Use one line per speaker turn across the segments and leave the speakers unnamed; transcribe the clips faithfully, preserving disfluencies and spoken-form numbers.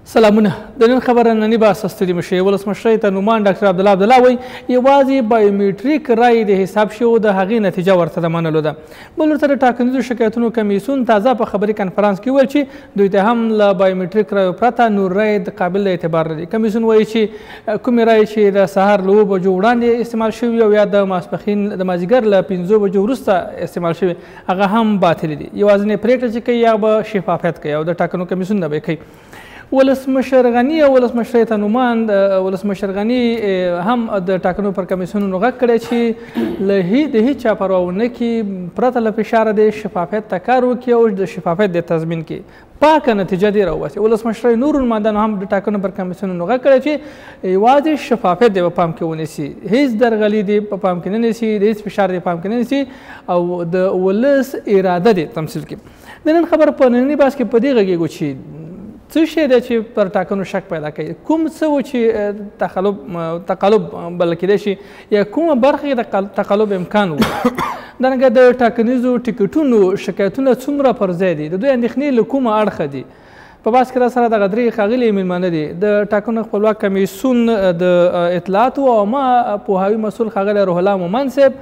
سلامونه د نن خبره نننۍ بحث ستړي مشي ولسمشر ته نومان ډاکټر عبدالله عبدالله وایي یوازې بایومیټریک رایې د حساب شوو د هغې نتیجه ورته د منلو ده. بل ورته د ټاکنیزو شکایتونو کمیسیون تازه په خبري کنفرانس کې وویل چې دوی ته هم له بایومیټریک رایو پرته نور رایې د قابل اعتبار نه دي. کمیسیون وایي چې کومې رایې چې د سهار له اوو بجو وړاندې استعمال شوي او یا د ماسپښین د مازدیګر له پنځو بجو وروسته استعمال شوي هغه هم باطلې دي. یوازینۍ پرېکړه چې کوي یا به شفافیت کوي او د ټاکنو کمیسیون نه به کوي. ولسمشر غني او ولسمشر ته نومان ولسمشر غني هم د ټاکنو پر کمیسیونونو غږ کړی چې له د هیڅ چا پروا ونه کړي پرته له فشاره د شفافیت ته کار وکړي او د شفافیت د تضمین کړي پاکه نتیجه دې راوباسي. ولسمشر نور المعدن هم د ټاکنو پر کمیسیونونو غږ کړی چې یوازې شفافیت دې په پام کې ونیسي، هیڅ درغلي دې په پام کې نه نیسي، د هیڅ فشار دې په پام کې نه نیسي او د ولس اراده دې تمثیل کړي. د نن خبر په نننۍ بحث کې په دې غږېږو چې څه شی دی چې پر ټاکنو شک پیدا کوي، کوم څه و چې تقلب تقلب بلل کېدای شي یا کومه برخه د تقلب امکان و. دارنګه د ټاکنیزو ټکټونو شکایتونه څومره پر ځای دي، د دوی اندېښنې له کومه اړخه دي. په بحث کې را سره دغه درې ښاغلي میلمانه دي. د ټاکنو خپلواک کمیسیون د اطلاعاتو او عامه پوهاوي مسؤل ښاغلی روح الله مومن صاحب،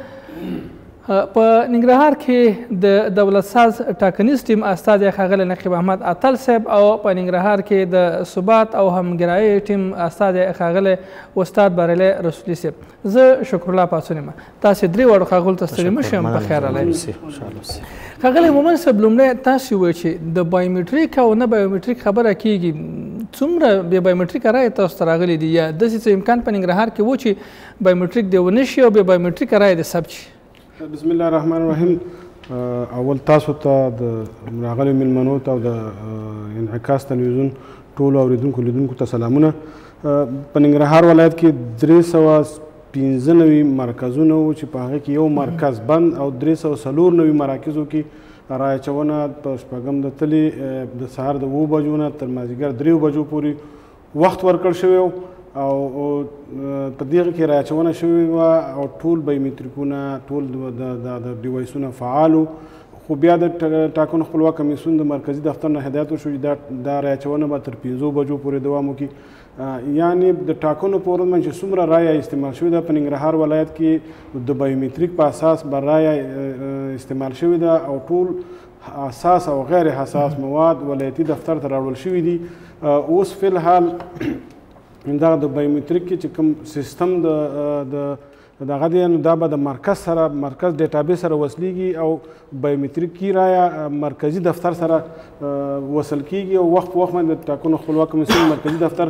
په ننګرهار کې د دولت ساز ټاکنیز ټیم استازی ښاغلی نقیب احمد اتل صاحب او په ننګرهار کې د ثبات او همګرایۍ ټیم استازی ښاغلی استاد بریلی رسولي صاحب. زه شکرالله پاڅون یم. تاسې درې واړو ښاغلو ته ستړي مه شئ، په خیر راغلی. ښاغلی مومن صاحب، لومړی تاسې ووایئ چې د بایومیټریک او نه بایومیټریک خبره کېږي، څومره بې بایومیټریکه رایې تاسو ته راغلي دي یا داسې څه امکان په ننګرهار کې و چې بایومیټریک دې ونه شي او بې بایومیټریکه رایې دې ثبت شي؟
بسم الله الرحمن الرحیم. اول تاسو ته د راغلو میلمنو ته او د انعکاس تلویزیون ټولو اورېدونکو لیدونکو ته سلامونه. په ننګرهار ولایت کې درې سوه پنځه نوي مرکزونه وو چې په هغه کې یو مرکز بند او درې سوه څلور نوي مراکزو کې رایه اچونه په شپږم د تلې د سهار د اوو بجو نه تر مازدیګر دریو بجو پورې وخت ورکړل شوی و او په دغه کې رایه اچونه شوې وه او ټول بایومیټریکونه ټول د ډیوایسونه فعال وو. خو بیا د ټاکنو خپلواک کمیسیون د مرکزي دفتر نه هدایت وشو چې دا رایه اچونه به تر پنځو بجو پورې دوام وکړي. یعنې د ټاکنو په ورځ باندې چې څومره رایه استعمال شوې ده په ننګرهار ولایت کې د بایومیټریک په اساس به رایه استعمال شوې ده او ټول حساس او غیر حساس مواد ولایتي دفتر ته راوړل شوي دي. اوس فی الحال دا د بایومیټریک کې چې کوم سیستم د دغه دی نو دا به د مرکز سره مرکز ډیټابیس سره وصلیږي او بایومیټریکي رایه مرکزي دفتر سره وصل کیږي او وخت په وخت باندې د ټاکنو خپلواک کمیسیون مرکزي دفتر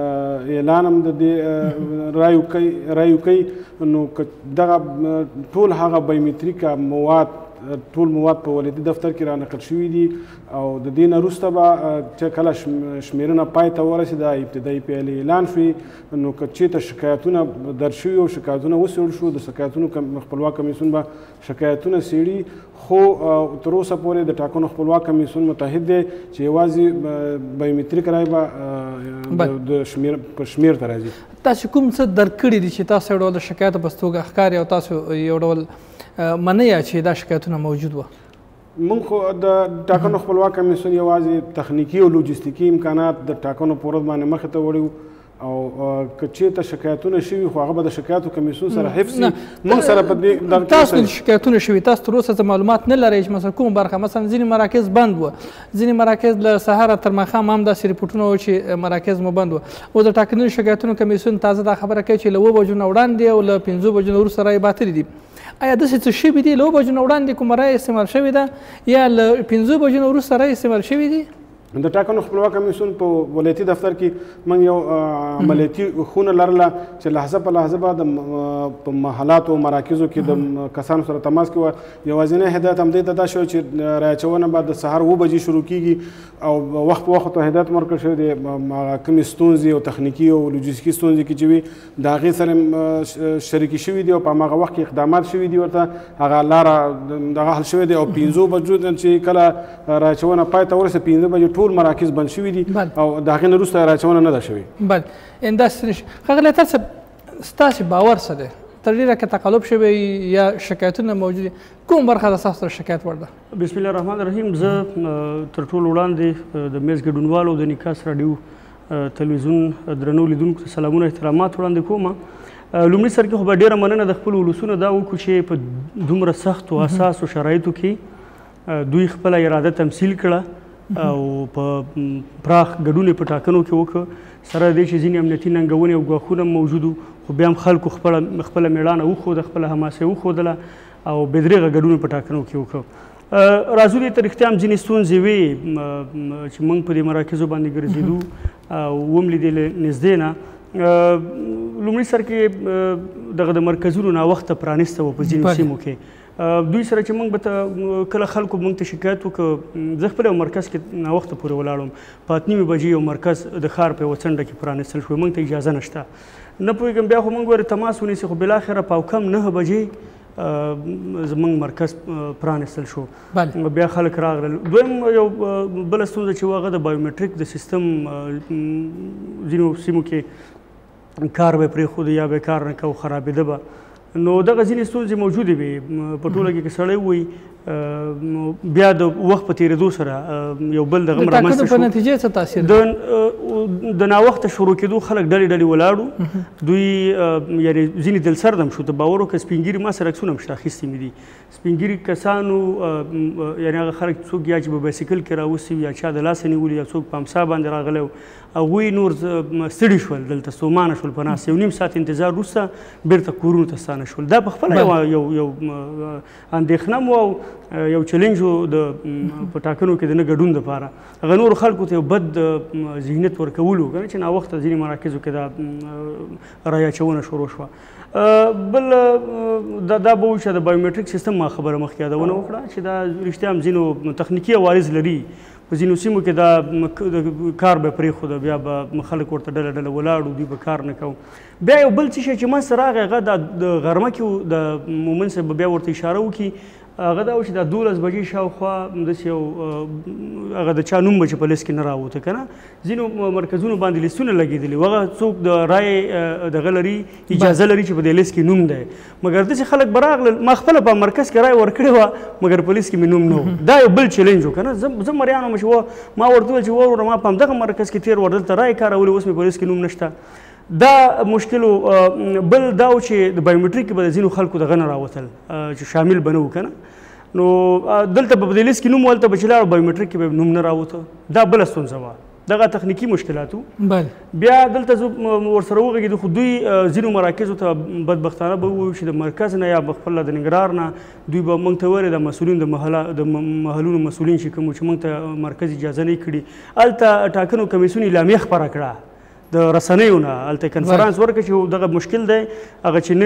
اعلان هم د دې رایو کوي رایو کوي نو دغه ټول هغه بایومیټریکه مواد ټول مواد په ولایتي دفتر کې رانقل شوي دي او د دې نه وروسته به چې کله شمېرنه پای ته ورسېده ابتدایي پیل اعلان شوي نو که چېرته شکایتونه درج شوي او شکایتونه وڅېړل شو د شکایتونو خپلواک کمیسیون به شکایتونه څېړي. خو تر اوسه پورې د ټاکنو خپلواک کمیسیون متحد دی چې یوازې بایومیټریک رایې به د شمېر په شمېر ته راځي.
تاسو کوم څه درک کړي دي چې تاسو یو ډول د شکایت په توګه ښکاري او تاسو یو ډول منئ چې دا شکایتونه موجود وه؟
موږ خو د ټاکنو خپلواک کمیسیون یوازې تخنیکي او لوجستیکي امکانات د ټاکنو په ورځ باندې مخې ته وړي وو او که چېرته شکایتونه شوي خو هغه به د شکایتو کمیسیون سره حفظ شي. موږ سره په دې
تاسو شکایتونه شوي، تاسو تر اوسه څه معلومات نه لرئ چې مثلا کومه برخه مثلا ځینې مراکز بند وه، ځینې مراکز له سهاره تر ماښام هم داسې ریپورټونه وو چې مراکز مو بند وه. اوس د ټاکنیزو شکایتونو کمیسیون تازه دا خبره کوي چې له اوو بجو نه وړاندې او له پنځو بجو نه وروسته رایې باطلې دي. آیا داسې څه شوي دي له اوو بجو نه وړاندې کومه رایه استعمال شوې ده یا له پنځو بجو نه وروسته رایې استعمال شوي دي؟
د ټاکنو خپلواک کمیسیون په ولایتي دفتر کې موږ یو عملیاتي خونه لرله چې لحظه په لحظه به د په محلاتو او مراکزو کې د کسانو سره تماس کې وه. یوازینی هدایت همدې ته دا شوی چې رایه اچونه به د سهار اوه بجې شروع کېږي او وخت په وخت ته هدایت ورکړل شوی دی کومې ستونزې او تخنیکي او لوجستیکي ستونزې کې چې وي د هغې سره شریکې شوي دي او په هماغه وخت کې اقدامات شوي دي ورته هغه لاره دغه حل شوی دی او پنځو بجو چې کله رایه اچونه پای ته ورسېده پنځه بجې ټول مراکز بند شوي دي او د هغې نه وروسته رایه اچونه نه ده شوې.
بله همداسې نشي. ښاغلی تاسو ستاسې باور څه دی؟ تر ډېره که تقلب شوی یا شکایتونه موجود دي، کوم برخه د ستاسو سره شکایت وړ ده؟
بسم الله الرحمن الرحیم. زه تر ټولو وړاندې د میز ګډونوالو د انعکاس راډیو تلویزیون درنو لیدونکو ته سلامونه احترامات وړاندې کوم. لومړي سر کې خو به ډېره مننه د خپلو ولسونو دا وکړو چې په دومره سختو اساسو شرایطو کې دوی خپله اراده تمثیل کړه او په پراخ ګډون یې په ټاکنو کې وکړه، سره د دې چې ځینې امنیتي ننګونې او ګواښونه موجود وو، خو بیا هم خلکو خپله خپله مېړانه وښوده، خپله حماسه یې وښودله او بې دریغه ګډون په ټاکنو کې وکړه. راځو دې ته رښتیا هم ځینې ستونزې وې چې موږ په دې مراکزو باندې ګرځېدو او وم لیدې نږدې نه. لومړي سر کې دغه د مرکزونو ناوخته پرانیسته وه په ځینو سیمو کې. دوی سره چې موږ به ته کله خلکو موږ ته شکایت وکړه، زه خپل یو مرکز کې ناوخته پورې ولاړم، په اته نیمې بجې یو مرکز د ښار په یوه څنډه کې پرانیستل شو، موږ ته اجازه نشته. نه پوهېږم بیا خو موږ ورې تماس ونیسي، خو بالاخره په کم نهه بجې زموږ مرکز پرانیستل شو، بیا خلک راغلل. دویم یو بله ستونزه چې وه هغه د بایومټریک د سیستم ځینو سیمو کې کار به پرېښوده یا به کار نه کوو، خرابېده به. نو دغه ځینې ستونزې موجودې وې په ټوله کې که سړی ووایي بیا د وخت په تېرېدو سره یو بل دغه هم رامنځته شو.
په نتیجې څه تاثیر
د ناوخته شروع کېدو خلک ډلې ډلې ولاړو، دوی یعنې ځینې دلسرد هم شو. ته باور وکړه سپین ږیري ما سره عکسونه هم شته اخیستي مې دي. سپین ږیري کسانو یعنې هغه خلک څوک یا چې په بایسکل کې راوستي یا چا د لاسه نیولي یا څوک په امسا باندې راغلی و، هغوی نور ستړي شول، دلته ستومانه شول، په ناست یو نیم ساعت انتظار وروسته بیرته کورونو ته ستانه شول. دا په خپله یو یو اندېښنه مو او یو چلنج و د په ټاکنو کې د نه ګډون دپاره. هغه نورو خلکو ته یو بد ذهنیت ورکولو که نه چې ناوخته ځینې مراکزو کې دا رایه اچونه شروع شوه. بل دا دا به و چې د بایومټریک سیستم ما خبره مخکې یادونه وکړه چې دا رښتیا هم ځینو تخنیکي عوارض لري. په ځینو سیمو کې دا کار به پرېښوده، بیا به خلک ورته ډله ډله ولاړو، دوی به کار نه کوو. بیا یو بل څه شی چې منځته راغی هغه د غرمه کې د مومن صاحب به بیا ورته اشاره وکړي، هغه دا و چې دا دولس بجې شاوخوا داسې یو هغه د چا نوم به چې په لیست کې نه راوته که نه، ځینو مرکزونو باندې لیستونه لګېدلي و، هغه څوک د رایې دغه لري اجازه لري چې په دې لیست کې نوم دی، مګر داسې خلک به راغلل. ما خپله په مرکز کې رایه ورکړې وه مګر په لیست کې مې نوم نه و. دا یو بل چیلنج و که نه. زه مریان وم چې ما ورته وویل چې وروره ما په همدغه مرکز کې تېر ور دلته رایې کارولې، اوس مې په لیست کې نوم نشته. دا مشکل و. بل دا و چې د بایومټریک به د ځینو خلکو دغه نه راوتل چې شامل به نه وو که نه، نو دلته به په دې لیست کې نوم هلته به چې لاړو بایومټریک کې به نوم نه راوته. دا بله ستونزه وه. دغه تخنیکي مشکلات وو. بیا دلته زه ورسره وغږېدو، خو دوی ځینو مراکزو ته بدبختانه به ووایو چې د مرکز نه یا خپله د ننګرهار نه دوی به موږ ته ویلې د مسؤلین د محلونو مسؤلین چې کوم چې موږ ته مرکز اجازه نه کړي. هلته ټاکنو کمیسیون اعلامیه خپره کړه د رسنیو نه، هلته کنفرانس ورکړه چې دغه مشکل دی، هغه چې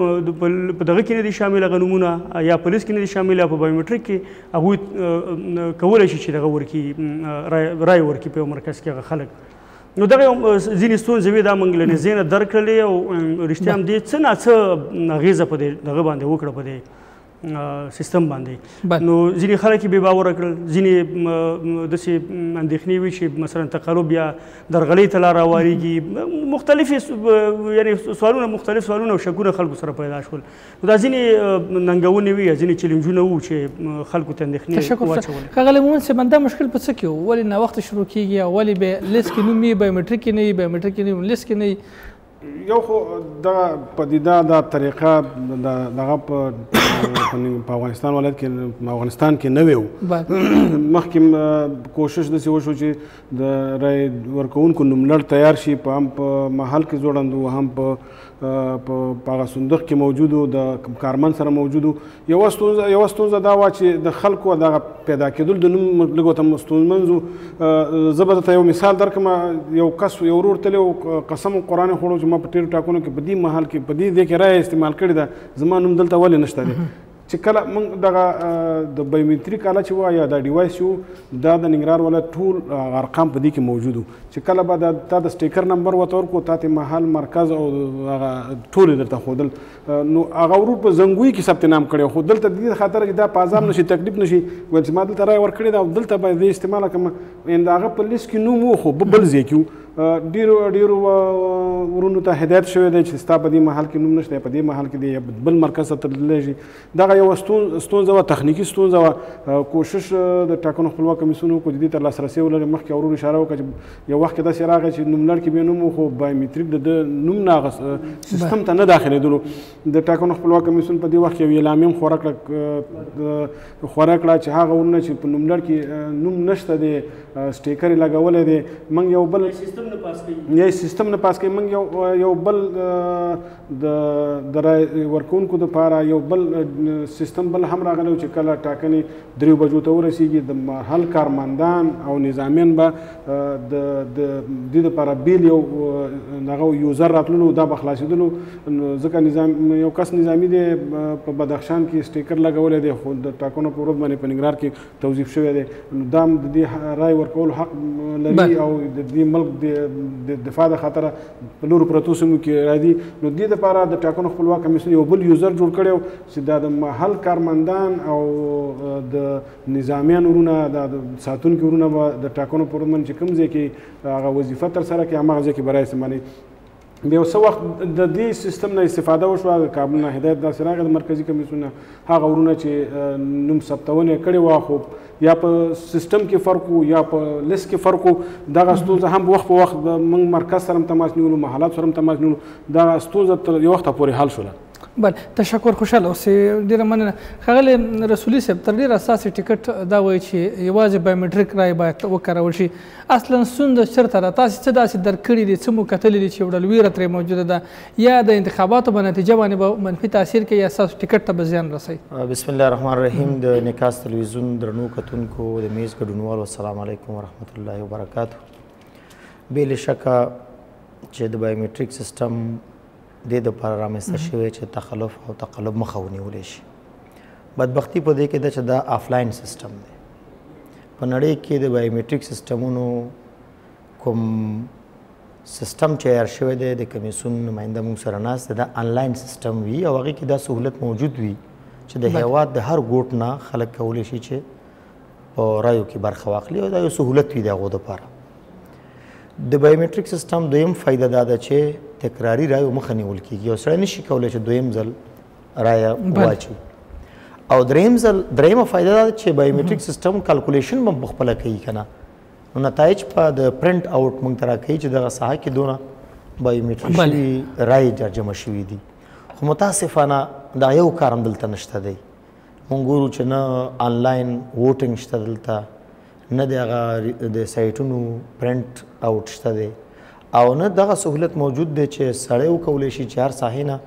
په دغه کې نه دي شامل، هغه نومونه یا په لیست کې نه دي شامل یا په بایومټریک کې، هغوی کولی شي چې دغه ورکړي رایې ورکړي په یو مرکز کې هغه خلک. نو دغه ځینې ستونزې وې، دا موږ له نږدې نه درک کړلې او رښتیا هم دې څه ناڅه اغېزه په دې دغه باندې وکړه په دې سیستم باندې. نو ځینې خلک یې بې باوره کړل، ځینې داسې اندېښنې وي چې مثلا تقلب یا درغلۍ ته لار هواریږي، مختلفې یعنې سوالونه مختلف سوالونه او شکونه خلکو سره پیدا شول. نو دا ځینې ننګونې وي یا ځینې چیلنجونه وو چې خلکو ته اندېښنې واچولې.
ښاغلی مومن صاحب، دا مشکل په څه کې و؟ ولې ناوخته شروع کېږي او ولې به لیست کې نوم وي، بایومټریک کې نه وي، بایومټریک کې نه وي، لیست کې نه وي؟
یو خو دغه پدیده دا طریقه دغه په افغانستان ولایت کې افغانستان کې نوی و. مخکې کوشش داسې وشو چې د رایې ورکوونکو نوملړ تیار شي، په هم په محل کې ځوړند و، هم په په هغه صندوق کې موجود و، د کارمند سره موجود و. یوه ستونزه یوه ستونزه دا وه چې د خلکو دغه پیدا کېدل د نوم لږ ورته ستونزمن و. زه به درته یو مثال درکړم. یو کس یو ورور تللی و، قسم قرآن یې خوړو چې ما په تېرو ټاکنو کې په دې محل کې په دې ځای کې رایه استعمال کړې ده، زما نوم دلته ولې نشته دی. چې کله موږ دغه د بایومټریک آله چې وه یا دا ډیوایس چې و، دا د ننګرهار ولایت ټول ارقام په دې کې موجود و. چې کله به تا د سټیکر نمبر ورته ورکړو، تا ته محل مرکز او هغه ټول یې درته ښودل، نو هغه ورور په زنګوی کې ثبت نام کړی، خو دلته د دې خاطر چې دا په عذاب نشي تکلیف نشي، ویل چې ما دلته رایه ورکړې ده او دلته به دې استعماله کړم. د هغه په لیست کې نوم و خو بل ځای کې و. ډیرو ډیرو ورونو ته هدایت شوی دی چې ستا په دې محل کې نوم نشته، په دې محل کې دی بل مرکز ته تللی شي. دغه هغه یوه ستونزه وه، تخنیکي ستونزه وه. کوشش د ټاکنو خپلواک کمیسیون وکړو چې دې ته لاسرسی ولري. مخکې ورور اشاره وکړه چې یو وخت کې داسې راغی چې نوملړ کې بیا نوم و خو بایومیټریک د ده نوم نه سیستم ته نه داخلېدلو. د ټاکنو خپلواک کمیسیون په دې وخت کې یو اعلامیه هم خوره کړه خوره کړه چې هغه ورونه چې په نوملړ کې نوم نشته دی، سټیکر یې لګولی دی، موږ یو بل یا سیستم نه پاس کوي. موږ یو بل د رای ورکوونکو دپاره یو بل سیستم بل هم راغلی و چې کله ټاکنې دریو بجو ته ورسېږي د محل کارمندان او نظامیان به د دې دپاره بیل یو دغه یوزر راتللو، دا به خلاصېدلو. ځکه نظام یو کس نظامي دی په بدخشان کې سټیکر لګولی دی خو د ټاکنو په ورځ باندې په ننګرهار کې توظیف شوی دی، نو دا هم د دې رای ورکولو حق لري او د دې ملک د دفاع د خاطره په نورو پرتو سیمو کې راځي. نو دې دپاره د ټاکنو خپلواک کمیسیون یو بل یوزر جوړ کړی و چې دا د محل کارمندان او د نظامیان ورونه د ساتونکي ورونه به د ټاکنو په ورځ باندې چې کوم ځای کې هغه وظیفه ترسره کړي هماغه ځای کې به رااستعمالوي. بیا یو څه وخت د دې سیستم نه استفاده وشوه، د کابل نه هدایت داسې راغی د مرکزي کمیسیون نه هغه ورونه چې نوم ثبتونه یې کړې وه خو یا په سیستم کې فرق و یا په لیست کې فرق و، دغه ستونزه هم وخت په وخت موږ مرکز سره هم تماس نیولو، محلات سره هم تماس نیولو، دغه ستونزه تر یو وخته پورې حل شوله.
بله تشکر، خوشحاله اوسئ. ډېره مننه. ښاغلی رسولي صاحب، تر ډېره اساسي ټکټ دا وایي چې یوازې بایومیټریک رای باید وکارول شي. اصلا ستونزه چېرته ده؟ تاسې څه داسې درک کړي دي، څه مو کتلي دي چې یو ډول ویره ترې موجوده ده یا د انتخاباتو په نتیجه باندې به منفي تاثیر کوي یا ستاسو ټکټ ته به زیان رسوي؟
بسم الله الرحمن الرحیم. د نکاس تلویزیون درنو کتونکو، د میز ګډونوالو، السلام علیکم ورحمت الله وبرکاتو. بې له شکه چې د بایومیټریک سیستم دې دپاره رامنځته شوی چې تخلف او تقلب مخه ونیولی شي. بدبختي په دې کې ده چې دا آفلاین سیستم دی. په نړۍ کې د بایومیټریک سیستمونو کوم سیستم چې عیار شوی دی د کمیسیون نماینده موږ سره ناست دی، دا آنلاین سیستم وي او هغې کې دا سهولت موجود وي چې د هیواد د هر ګوټ نه خلک کولی شي چې په رایو کې برخه واخلي او دا یو سهولت وي د هغو دپاره. د بایومیټریک سیستم دویم فایده دا ده چې تکراري رایو مخه نیول کېږي. یو سړی نشي کولی چې دویم ځل رایه واچوي. او دریم ځل دریمه فایده دا ده چې بایومیټریک سیستم کلکولیشن به پخپله کوي که نه، نو نتایج په د پرنټ اوټ موږ ته راکوي چې دغه ساحه کې دونه بایومیټریک شوي رایې جرجمه شوي دي. خو متاسفانه دا یو کار هم دلته نشته دی. موږ ګورو چې نه آنلاین ووټینګ شته دلته، نه د هغه د سایټونو پرنټ اوټ شته دی او نه دغه سهولت موجود دی چې سړی وکولی شي چې هر ساحې نه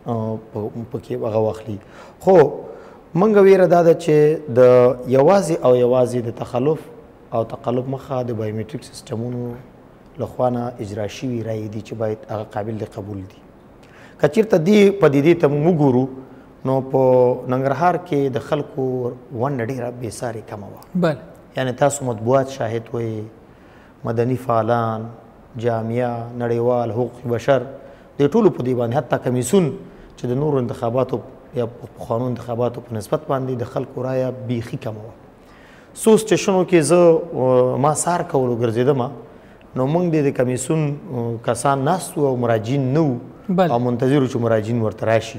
پکې هغه واخلي. خو موږ ویره دا ده چې د یوازې او یوازې د تخلف او تقلب مخه د بایومیټریک سیستمونو لخوا نه اجرا شوي رایې دي چې باید هغه قابل د قبول دي. که چېرته دې پدیدې ته موږ وګورو نو په ننګرهار کې د خلکو ونډه ډېره بېسارې کمه وه.
بله،
یعنې تاسو مطبوعات شاهد وئ، مدني فعالان، جامعه، نړیوال حقوق بشر، د ټولو په دې باندې حتی کمیسیون چې د نورو انتخاباتو یا پخوانو انتخاباتو په نسبت باندې د خلکو رایه بیخي کمه وه. څو سټیشنو کې زه ما سار کولو ګرځېدمه نو موږ د کمیسیون کسان ناست وو او مراجعین نه وو او منتظر وو چې مراجعین ورته راشي.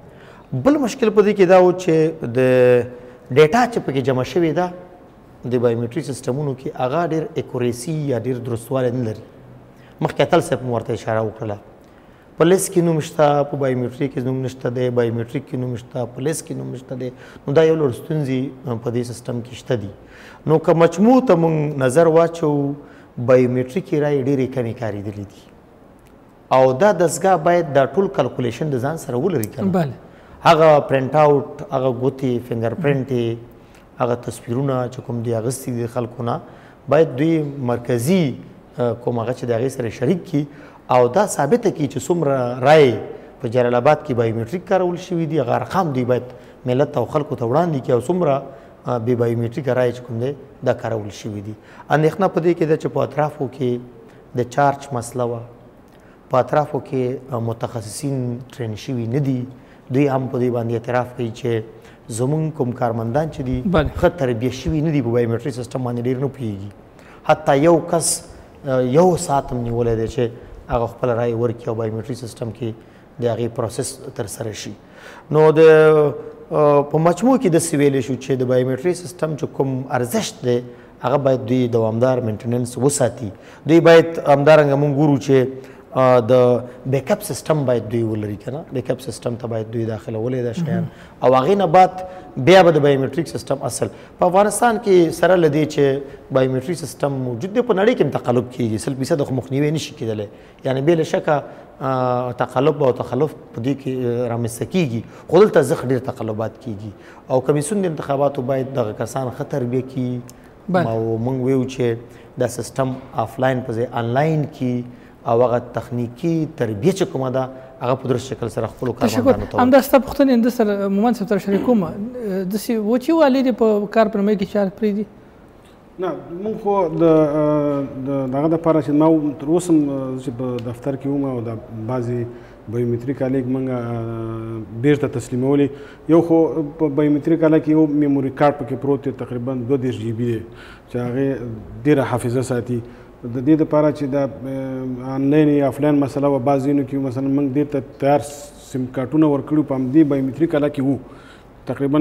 بل مشکل په دې کې دا و چې د ډیټا چې پکې جمع شوې ده د بایومیټریک سیستمونو کې هغه ډېر اکوریسي یا ډېر درستوالی نه لري. مخکې اتل صاحب مو ورته اشاره وکړله، په لیست کې نوم شته، په بایومیټریک کې نوم نشته دی، بایومیټریک کې نوم شته، په لیست کې نوم نشته دی. نو دا یو لوړ ستونزې په دې سیستم کې شته دي. نو که مجموع ته موږ نظر واچو، بایومیټریکي رایې ډېرې کمې کارېدلې دي او دا دستګاه باید دا ټول کلکولیشن د ځان سره ولري که نه. هغه پرنټ اوټ، هغه ګوتې، فنګر پرنټ، هغه تصویرونه چې کوم دي اخیستي دي خلکو نه، باید دوی مرکزي کوم هغه چې د هغې سره شریک کړي او دا ثابته کړي چې څومره رایې په جلال آباد کې بایومیټریک کارول شوي دي، هغه ارقام دوی باید ملت او خلکو ته وړاندې کړي او څومره بې بایومیټریکه رایې چې کوم دی دا کارول شوي دي. اندېښنه په دې کې ده چې په اطرافو کې د چارج مسله وه، په اطرافو کې متخصصین ټرین شوي نه دي. دوی هم په دې باندې اعتراف کوي چې زمونږ کوم کارمندان چې دي ښه تربیه شوي نه دي، په بایومیټریک سیستم باندې ډېر نه پوهېږي. حتی یو کس یو ساعت هم نیولی دی چې هغه خپله رایې ورکړي او بایومیټریک سیستم کې د هغې پروسس ترسره شي. نو د په مجموع کې داسې ویلی شو چې د بایومټري سیستم چې کوم ارزښت دی هغه باید دوی دوامدار مینټیننس وساتي. دوی باید همدارنګه موږ ګورو چې د بیک اپ سیستم باید دوی ولري که نه، بیک اپ سیستم ته باید دوی داخلولی دا شیان او هغې نه بعد بیا به د بایومټریک سیستم اصل په افغانستان کې سره له دې چې بایومټري سیستم موجود دی، په نړۍ کې هم تقلب کېږي، سل فیصده خو مخنیوی نه شي کېدلی، یعنې بې له شکه تقلب او تخلف په دې کې رامنځته کېږي، خو دلته زخ ډېر تقلبات کېږي او کمیسیون د انتخاباتو باید دغه کسان ښه تربیه کړي او موږ ویو چې دا سیستم آفلاین په ځای آنلاین کړي او هغه تخنیکي تربیه چې کومه ده هغه په درست شکل سره خپلو کارمندانو ته
همدا ستا پوښتنې همده سره مومند صاحب سره شریکوم، داسې و چې والي دې په کار پر مۍ کې چارې پرېږدي؟
نه موږ خو د دغه دپاره چې ما تر اوسه هم چې په دفتر کې وم او د بعضې بایومټریک آلې موږ بېرته تسلیمولې. یو خو په بایومټریک آله کې یو میموري کارډ پکې پروت دی تقریبا دوه دېرش جی بي دی چې هغې ډېره حافظه ساتي. د دې دپاره چې دا آنلاین یا آفلاین مسله وه، بعض ځایونو کې مثلا موږ دې ته تیار سیم کارټونه ورکړي په همدې بایومټریک آله کې وو، تقریبا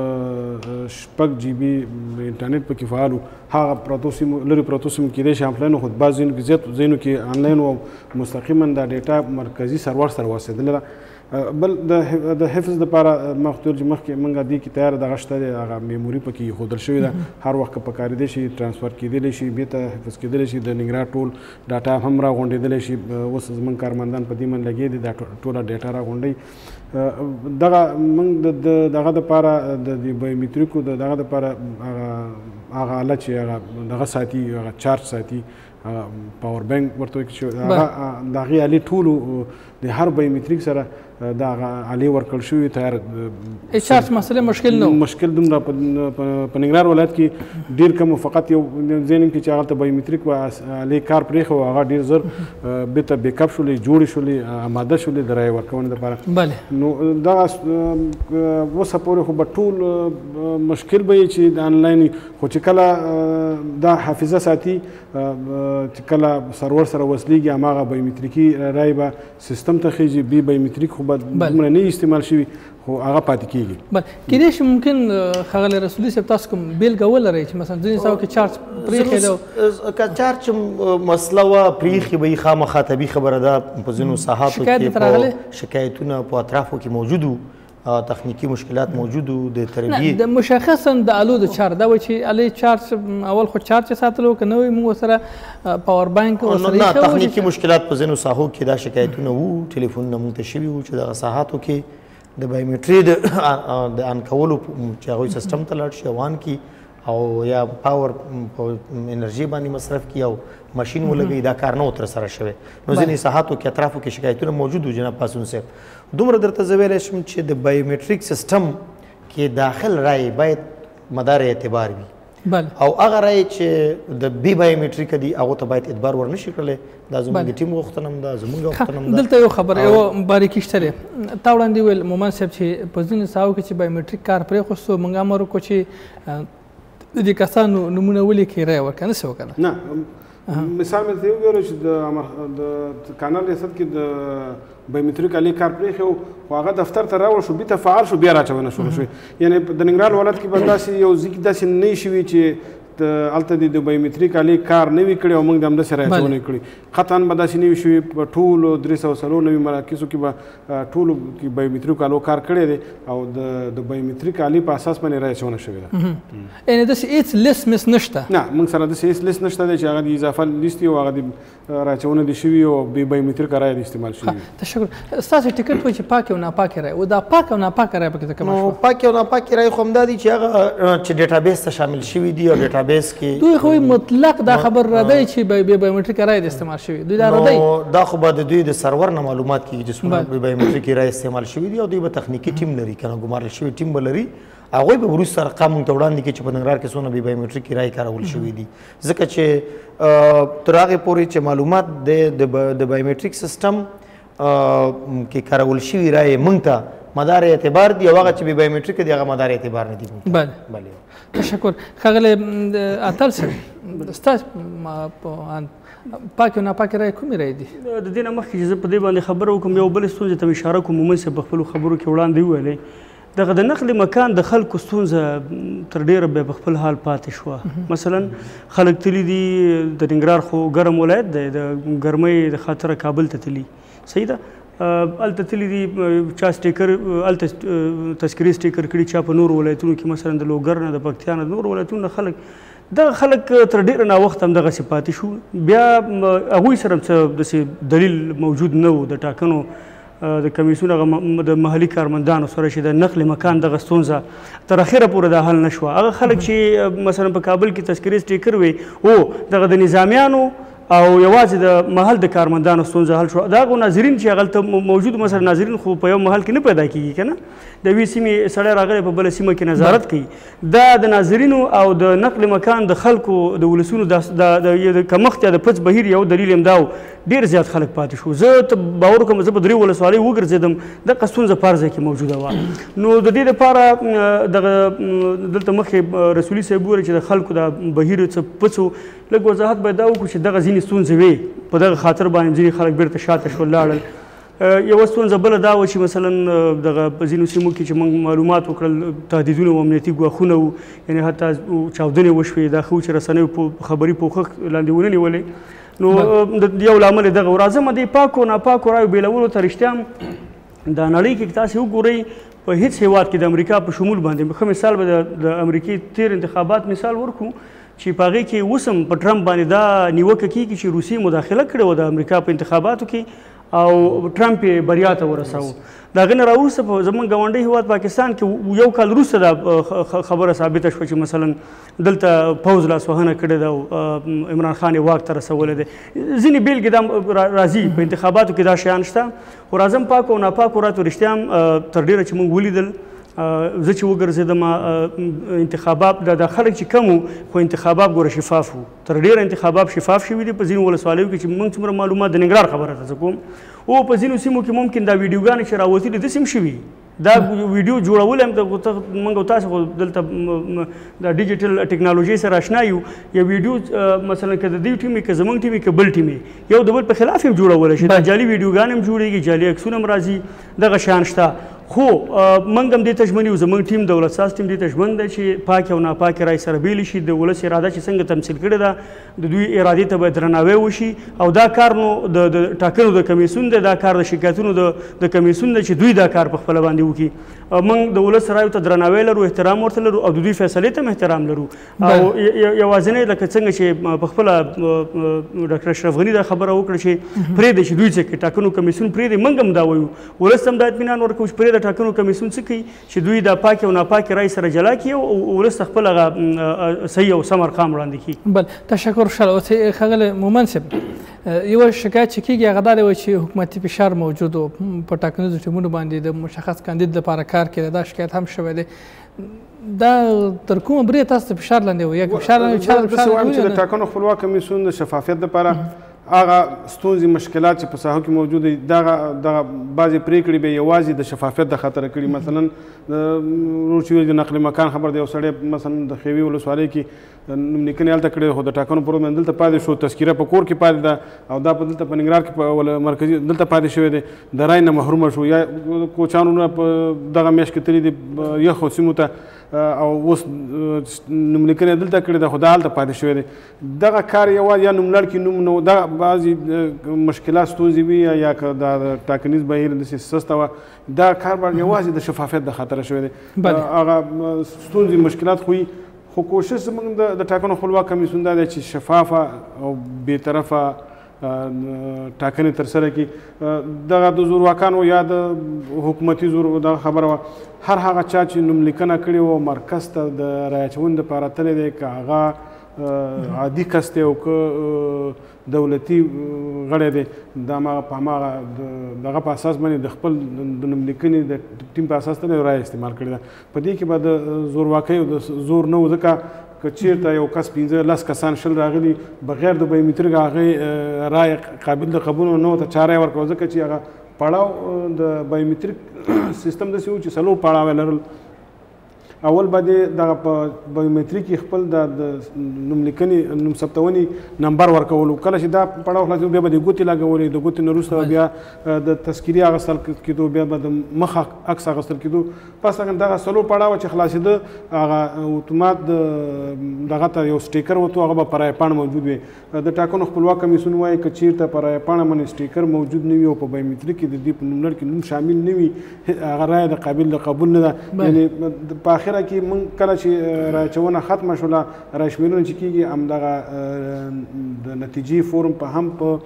شپږ جی بي انټرنیټ پکې فعال و. هغه پرتو سیمو لرې پرتو سیمو کېدای شي آفلاین خو بعض ځایونو کې زیات ځایونو کې آنلاین و او مستقیما دا ډیټا مرکزي سرور سره واستېدلې ده. بل د حفظ دپاره مخکې مخکې موږ دې کې تیار دغه شته دی، هغه میموري پکې ایښودل شوې ده، هر وخت که پکارېدی شي ټرانسفر کېدلی شي، بېرته حفظ کېدلی شي، د ننګرهار ټول ډاټا هم راغونډېدلی شي. اوس زموږ کارمندان په دې من لګېدي دي دا ټوله ډیټا راغونډوي. دغه موږ د دغه دپاره د بایومټریکو د دغه دپاره هغه آله چې هغه دغه ساتي، هغه چارج ساتي، پاور بینک ورته وایي چې هغه د هغې آلې ټولو د هر بایومټریک سره دا آلې ورکړل شوي تیار.
چارج مسله مشکل نه
مشکل دومره په ننګرهار ولایت کې ډېر کم، فقط یو ځای کې چې هغلته بایومټریک آلې کار پرېښه و، هغه ډېر زر بېرته بیک اپ شولې، جوړې شولې، آماده شولې د رایې ورکونې دپاره. نو دغه اوسه پورې خو به ټول مشکل به یې چې د آنلاین، خو چې کله دا حافظه ساتي، چې کله سرور سره وصلېږي هماغه بایومټریکي رایې به سیستم ته خېږي، بي بایومټریک خو به دومره نه استعمال شوي خو هغه پاتې کېږي.
بل کېدای شي ممکن ښاغلی رسولي صاحب تاسو کوم بېلګه ولرئ چې مثلا ځینې ساو کې چارج پرېښی ده، که
چارج مسله وه پرېښې به یې خامخا طبیعي خبره ده. په ځینو ساحاتو کې شکایتونه په اطرافو کې موجود وو، تخنیکی مشکلات موجود وو د تربیې.
د مشخصا د الو د چارج دا وایي چې الې چارج اول خو چارج ساتلو که نه وي موږ ورسره پاور بانک ورسره
نه، تخنیکي مشکلات په ځینو ساحو کې دا شکایتونه وو، ټلیفونونه موږ ته شوي وو چې دغه ساحاتو کې د بایومټري د آن کولو چې هغوی سیسټم ته لاړ شي او آن کړي او یا پاور په انرژي باندې مصرف کړي او ماشین ولګوي، دا کار نه و ترسره شوی. نو ځینې ساحاتو کې اطرافو کې شکایتونه موجود وو. جناب پاسون صاحب دومره درته زه ویلی شم چې د بایومټریک سیسټم کې داخل رای باید مدار اعتبار وي او هغه رای چې د بي بایومټریک دي هغو ته باید اعتبار ورنشي کړلی. دا زموږ د ټیم غوښتنه هم ده، زموږ غوښتنه هم ده.
دلته یو خبره یوه باریکي شته دی. تا وړاندې ویل مومند صاحب چې په ځینې ساحو کې چې بایومټریک کار پرېښوستو موږ امر وکړو چې د دې کسانو نومونه ولیکئ، رایه ورکړه، نه څه وکړه؟
نه مثال مې ته یې وویلو چې د کانال ریاست کې د بایومټریک آلې کار پرېښی و، خو هغه دفتر ته راوړ شو، بېرته فعال شو، بیا راچونه شروع شوې. یعنې د ننګرهار ولایت کې به داسې یو ځای کې داسې نه شوي چې هلته د بایومټریک آلې کار نه وي کړی او موږ د همداسې رایې کړي. قطعا به داسې نه وي شوي. په ټولو درې سوه څلور نوي مراکزو کې به ټولو کې بایومټریک آلو کار کړی دی او د بایومټریک آلې په اساس باندې رایې اچونه شوې ده.
یعنې داسې هېڅ لیست مس نشته؟
نه، موږ سره داسې هېڅ لیست نشته دی چې هغه د اضافه لیست وي او هغه د راچونه دي شوي او بې بایومټریکه رایې د استعمال شوي.
تشکر. ستاسو ټکټ وایي چې پاکې او ناپاکې رایې، او دا پاکه او ناپاکه رایې پکې څه کومه شوه؟
پاکې او ناپاکې رایې خو همدا دي چې هغه چې ډیټابیس ته شامل شوي دي او ډیټابیس کې
دوی خو مطلق دا خبر ردی چې بې بایومټریکه رایې د استعمال شوي، دوی دا ردی.
دا خو به د دوی د سرور نه معلومات کېږي چې څومره بې بایومټریکې رایې استعمال شوي دي او دوی به تخنیکي ټیم لري، که نه ګمارل شوي ټیم به لري. هغوی به وروسته ارقام موږ ته وړاندې کړي چې په ننګرهار کې څومره بې بایومټریکې رایې کارول شوي دي. ځکه چې تر هغې پورې چې معلومات د بایومټریک سیسټم کې کارول شوي رایې موږ ته مدار اعتبار دي او هغه چې بې بایومټریکه دي هغه مدار اعتبار نه دي.
بله، تشکر. ښاغلی اتل صاحب ستاسو پاکې او ناپاکې رایې کومې رایې دي؟
د دې نه مخکې چې زه په دې باندې خبره وکړم، یو بلې ستونزې ته مې اشاره کوم. مومند صاحب په خپلو خبرو کې وړاندې وویلی دغه د نقل مکان د خلکو ستونزه تر ډیره بیا په خپل حال پاتې شوه. مثلا خلک تللي دي د ننګرهار خو ګرم ولایت دی، د ګرمۍ د خاطره کابل ته تللي، صحیح ده، هلته تللي دي چا سټیکر هلته تذکرې سټیکر کړي، چا په نورو ولایتونو کې مثلا د لوګر نه د پکتیا نه د نورو ولایتونو نه خلک دغه خلک تر ډېره ناوخته همدغسې پاتې شو. بیا هغوی سره هم څه داسې دلیل موجود نه و د ټاکنو د کمیسیون هغه د محلي کارمندانو سره چې د نقل مکان دغه ستونزه تر اخره پورې دا حل نه شوه. هغه خلک چې مثلا په کابل کې تذکرې سټیکر وي او دغه د نظامیانو او یوازې د محل د کارمندانو ستونزه حل شوه. د هغو ناظرین چې هغلته موجود مثلا ناظرین خو په یو محل کې نه پیدا کېږي که نه، د یوې سیمې سړی راغلی په بله سیمه کې نظارت کوي. دا د ناظرینو او د نقل مکان د خلکو د ولسونو د کمښت یا د پڅ بهیر یو دلیل همدا و، ډېر زیات خلک پاتې شو. زه ته باور وکړم زه په درې ولسوالیو وګرځېدم، دغه ستونزه په هر ځای کې موجوده وه. نو د دې دپاره دغه دلته مخکې رسولي صاحب وویل چې د خلکو دا بهیر څه پڅو لږ وضاحت باید دا وکړو چې دغه ځینې ستونزې وې، په دغه خاطر باندې ځینې خلک بیرته شاته شول لاړل. یوه ستونزه بله دا وه چې مثلا دغه په ځینو سیمو کې چې موږ معلومات وکړل تهدیدونه او امنیتي ګواښونه وو، یعنې حتی چاودنې وشوې. دا ښه و چې رسنیو په خبري پوښښ لاندې ونه نیولې. نو د یو لامل یې دغه و. راځم دې پاکو ناپاکو رایو بېلولو ته رښتیا هم دا نړۍ کې تاسې وګورئ په هېڅ هېواد کې د امریکا په شمول باندې ښه مثال به د امریکې تېر انتخابات مثال ورکړو چې په هغې کې اوس هم په ټرمپ باندې دا نیوکه کېږي چې روسیې مداخله کړې وه د امریکا په انتخاباتو کې او ټرمپ یې بریا ته ورساوه. د هغې نه راوروسته په زموږ ګاونډی هېواد پاکستان کې یو کال وروسته دا خبره ثابته شوه چې مثلا دلته پوځ لاسوهنه کړې ده او عمران خان یې واک ته رسولی دی. ځینې بېلګې دا راځي په انتخاباتو کې دا شیان شته. خو راځم پاکو او ناپاکو رایو رښتیا هم تر ډېره چې موږ ولیدل، زه چې وګرځېدم انتخابات دا خلک چې کم وو خو انتخابات ګوره شفاف وو، تر ډېره انتخابات شفاف شوي دي. په ځینو ولسوالیو کې چې موږ څومره معلومات د ننګرهار خبره ته زه کوم او په ځینو سیمو کې ممکن دا ویډیوګانې چې راوتلي داسې هم شوي، دا ویډیو جوړول هم موږ او تاسو خو دلته د ډیجیټل ټیکنالوژۍ سره اشنا یو. یو ویډیو مثلا که د دې ټیم وي که زموږ ټیم وي که بل ټیم وي، یو د بل په خلاف هم جوړولی شي. دا جعلي ویډیوګانې هم جوړېږي، جعلي عکسونه هم راځي، دغه شیان شته. خو موږ هم دې ته ژمن یو، زموږ ټیم دولت ساز ټیم دې ته ژمن دی چې پاکې او ناپاکې رایې سره بېلې شي. د ولس اراده چې څنګه تمثیل کړې ده د دوی ارادې ته باید درناوی وشي او دا کار نو د ټاکنو د کمیسیون دی، دا کار د شکایتونو د کمیسیون دی چې دوی دا کار په خپله باندې وکړي. موږ د ولس رایو ته درناوی لرو، احترام ورته لرو او د دوی فیصلې ته هم احترام لرو. او یوازینی لکه څنګه چې په خپله ډاکټر اشرف غني دا خبره وکړه چې پرېږدئ چې دوی څه کړي، ټاکنو کمیسیون پرېږدئ. موږ هم دا وایو، ولس ته هم دا اطمینان ورکوو چې پرېږده د ټاکنو کمیسیون څه کوي چې دوی دا پاکې او ناپاکې رایې سره جلا کړي او ولس ته خپل هغه صحیح او سم ارقام وړاندې کړي.
بل تشکر ښه. ښاغلی مومن صاحب، یوه شکایت چې کېږي هغه دا دی چې حکومتي فشار موجود و په ټاکنیزو ټیمونو باندې د مشخص کاندید لپاره کار کېده، دا شکایت هم شوی دی. دا تر کومه برید تاسو ته فشار لاندې و یا فشار
لاندې چې د ټاکنو خپلواک کمیسیون د شفافیت لپاره هغه ستونزې مشکلات چې په ساحو کې موجود دي دغه دغه بعضې پرېکړې به یوازې د شفافیت د خاطره کړي. مثلا ورور چې ویل د نقل مکان خبر دی، یو سړی مثلا د خیوي ولسوالۍ کې نوملیکنې هلته کړې خو د ټاکنو پر ورځ دلته پاتې شو، تذکیره په کور کې پاتې ده او دا په دلته په ننګرهار کې په مرکزي دلته پاتې شوی دی، د رای نه محرومه شو. یا کوچانو نه په دغه میاشت کې تللي دي یخو سیمو ته او اوس نوملیکنې دلته کړې ده خو دا هلته پاتې شوی دی. دغه کار یوازې یا نوملړ کې نوم نه دغه بعضې مشکلات ستونزې وي یا که دا ټاکنیز بهیر داسې سسته وه، دا کار به یوازې د شفافیت د خاطره شوی دی. هغه ستونزې مشکلات خو خو کوشش زموږ د ټاکنو خپلواک کمیسیون دا دی چې شفافه او بېطرفه ټاکنې ترسره کړي. دغه د زورواکانو یا د حکومتي زور دغه خبره وه، هر هغه چا چې نوملیکنه کړې وه مرکز ته د رایه اچونې دپاره تللی دی، که هغه عادي کس دی او که دولتي غړی دی، دا په هماغه دغه په اساس باندې د خپل د نوملیکنې د ټیم په اساس ته رایه استعمال کړې ده. په دې کې به د زورواکۍ او د زور نه و، ځکه که چېرته یو کس پنځه لس کسان شل راغلي بغیر د بایومټریک هغې رایه قابل د قبول نه ورته چا رایه ورکوه، ځکه چې هغه پړاو د بایومټریک سیستم داسې و چې څلور پړاو یې لرل اول باندې دغه په بایومټریک خپل د نوم لیکنې نوم ثبتونې نمبر ورکولو. کله چې دا پړاو خلاص بیا به د ګوتې لګولې، د ګوتې نه وروسته بیا د تذکیري اخیستل کېدو، بیا به د مخ عکس اخیستل کېدو. پس دغه څلور پړاوه چې خلاصېده هغه اتومات دغه ته یو سټیکر وتو، هغه به په رایه پاڼه موجود وي. د ټاکنو خپلواک کمیسیون وایي که چېرته په رایه پاڼه باندې سټیکر موجود نه وي او په بایومټریک کې د دې په نوملړ کې نوم شامل نه وي، هغه رایه د قابل د قبول نه ده. یعنې په آخره کې موږ کله چې رایچونه ختمه شوله، رایشمیرونه چې کېږي همدغه د نتیجې فورم په هم په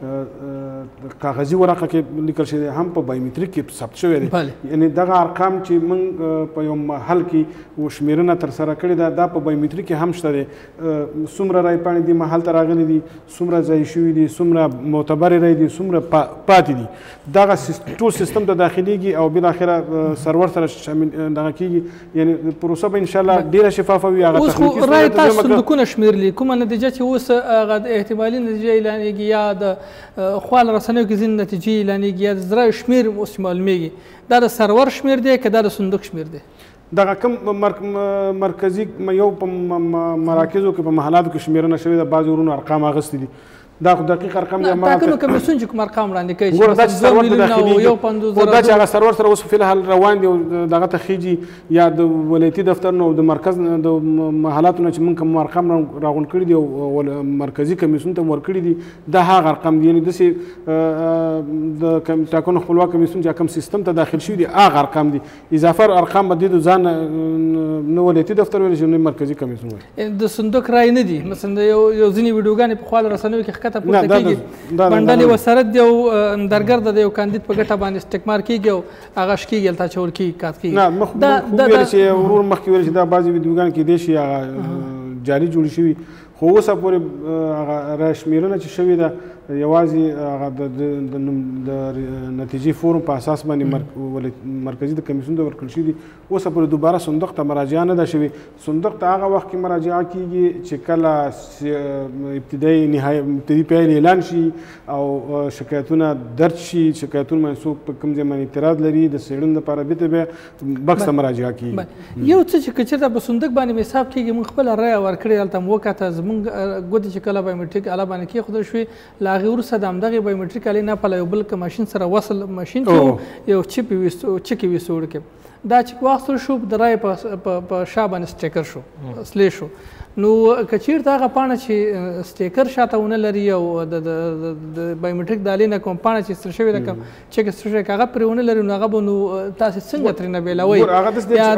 کاغذي ورقه کې لیکل شوی دی، هم په بایومټریک کې ثبت شوی دی. یعنې دغه ارقام چې موږ په یو محل کې شمیرنه ترسره کړې ده، دا په بایومټریک کې هم شته دی. څومره رایې پاڼې دې محل ته راغلي دي، څومره ځای شوي دي، څومره معتبرې رایې دي، څومره پاتې دي. دغه ټول سیستم ته داخليږي او بالاخره سرور سره شامل دغه کېږي. یعنې پروسه به انشاءالله ډېره شفافه وي. هغه
اوس خو رایې تاسو صندوقونه شمېرلي، کومه نتیجه چې اوس هغه احتمالي نتیجه اعلانېږي یا د خواله رسنیو کې ځینې نتیجې اعلانېږي یا د زرایو شمېر اوس معلومېږي، دا د سرور شمېر دی که دا د صندوق شمېر دی؟
دغه کوم مرکزي یو په مراکزو کې په محلاتو کې شمېرنه شوې ده، بعضې ورونو ارقام اخیستي دي. دا خو دقیق ارقام دي.
ټاکنو کمیسیون چې کوم ارقام وړاندې کوي
ګوره دا چې سرور ته داخلېږي، دا چې هغه سرور سره اوس فلحال روان دي او دغه ته خیږي، یا د ولایتي دفتر نه او د مرکز د محلاتو نه چې موږ کوم ارقام راغونډ کړي دي او مرکزي کمیسیون ته ورکړي دي، دا هغه ارقام دي. یعنې داسې د ټاکنو خپلواک کمیسیون چې کوم سیستم ته داخل شوي دي هغه ارقام دي. اضافه ارقام به دې د ځان نه ولایتي دفتر ویلی شي نه مرکزي کمیسیون ویلی.
د صندوق رایې نه دي، مثلا یو ځینې ویډیوګانې په خواله رسنیو کې ښکته پورته کېږي، بنډلې وسرت دی او درګرده د یو کاندید په ګټه باندې سټیکمار کېږي او هغه شکېږي هلته اچول کېږي کات کېږي.
نه مخکې ویل چې ورور مخکې ویل چې دا بعضې ویډیوګانې کېدای شي هغه جعلي جوړې شوي، خو اوسه پورې هغه رایشمیرنه چې شوې ده یوازې هغه د نتیجې فورم په اساس باندې مرکزي د کمیسیون ته ورکړل شوي دي. اوسه پورې دوباره صندوق ته مراجعه نه ده شوې. صندوق ته هغه وخت کې مراجعه کېږي چې کله ابتدایي نهایي ابتدایي پیل اعلان شي او شکایتونه درج شي، شکایتونه باندې څوک په کوم ځای باندې اعتراض لري، د څېړنې لپاره بېرته بیا بکس ته مراجعه کېږي.
یو څه چې که چېرته په صندوق باندې مې حساب کېږي، موږ خپله رایه ورکړې، هلته مو وکته زموږ ګوتې چې کله بایومټریک اله باندې کېښودل شوې، له هغې وروسته د همدغې بایومټریک الې نه په یو بل ماشین سره وصل ماشین چې یو چپ چک یې ویستو وړکې، دا چپ واخیستل شو، د رایې په شا باندې سټیکر شو، سلی شو. نو که چېرته هغه پاڼه چې سټیکر شاته ونه لري او د بایومټریک د الې نه کوم پاڼه چې ایستل شوې ده، کوم چک ایستل شوی هغه پرې ونه لري، نو هغه به نو تاسې څنګه ترېنه بېلوئ؟ یا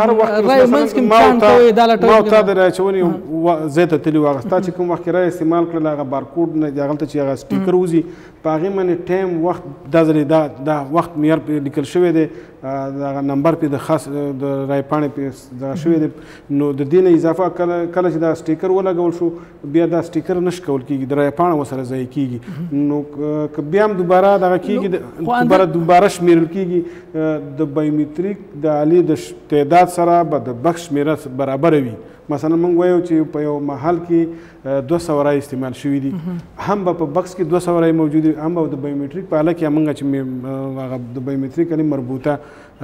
د رایې منځ کې پلان کوئ دا لټوئ؟
ما او تا د رایچونې ځای ته تللي وو، هغه ستا چې کوم وخت کې رایې استعمال کړل، هغه بارکوډ نه هغلته چې هغه سټیکر وځي په هغې باندې ټایم وخت دا ځلې دا وخت معیار پرې لیکل شوی دی، دغه نمبر پرې د خاص د رایې پاڼې پرې دغه شوی دی. نو د دې نه اضافه کله کله چې دا سټیکر ولګول شو، بیا دا سټیکر نشي کول کېږي، د رایې پاڼه ورسره ضایع کېږي. نو که بیا هم دوباره دغه کېږي، دوباره دوباره شمېرل کېږي، د بایومټریک د الې د تعداد سره به د بکس شمېره برابره وي. مثلا موږ وایو چې په یو محل کې دوه سوه رایې استعمال شوي دي، هم به په بکس کې دوه سوه رایې موجود وي، هم به د بایومټریک په اله کې موږ چې هغه د بایومټریک الې مربوطه